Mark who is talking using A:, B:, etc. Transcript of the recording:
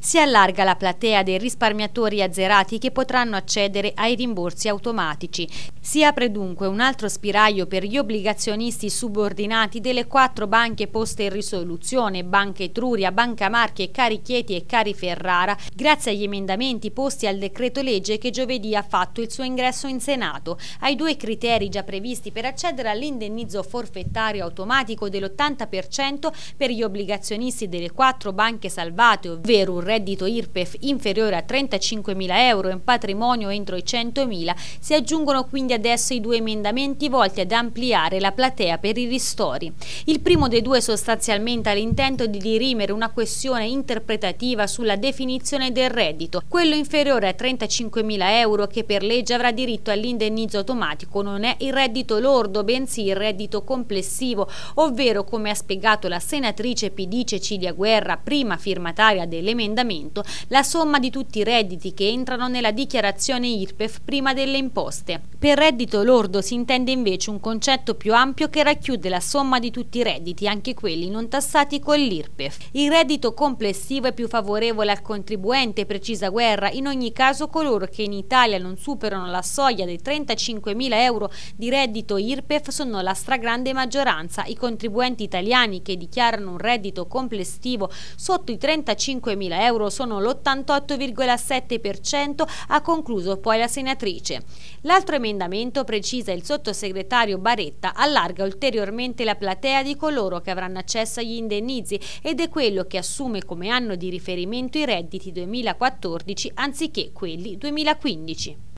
A: Si allarga la platea dei risparmiatori azzerati che potranno accedere ai rimborsi automatici. Si apre dunque un altro spiraglio per gli obbligazionisti subordinati delle 4 banche poste in risoluzione, Banca Etruria, Banca Marche, Cari Chieti e Cari Ferrara, grazie agli emendamenti posti al decreto legge che giovedì ha fatto il suo ingresso in Senato. Ai 2 criteri già previsti per accedere all'indennizzo forfettario automatico dell'80% per gli obbligazionisti delle 4 banche salvate, ovvero un reddito IRPEF inferiore a 35.000 euro e un patrimonio entro i 100.000, si aggiungono quindi adesso i 2 emendamenti volti ad ampliare la platea per i ristori. Il primo dei 2 sostanzialmente ha l'intento di dirimere una questione interpretativa sulla definizione del reddito. Quello inferiore a 35.000 euro che per legge avrà diritto all'indennizzo automatico non è il reddito lordo, bensì il reddito complessivo, ovvero, come ha spiegato la senatrice PD Cecilia Guerra, prima firmataria dell'emendamento, la somma di tutti i redditi che entrano nella dichiarazione IRPEF prima delle imposte. Per reddito lordo si intende invece un concetto più ampio che racchiude la somma di tutti i redditi, anche quelli non tassati con l'IRPEF. Il reddito complessivo è più favorevole al contribuente, precisa Guerra, in ogni caso coloro che in Italia non superano la soglia dei 35.000 euro di reddito IRPEF sono la stragrande maggioranza. I contribuenti italiani che dichiarano un reddito complessivo sotto i 35.000 euro sono l'88,7%, ha concluso poi la senatrice. L'altro emendamento, precisa il sottosegretario Baretta, allarga ulteriormente la platea di coloro che avranno accesso agli indennizi ed è quello che assume come anno di riferimento i redditi 2014 anziché quelli 2015.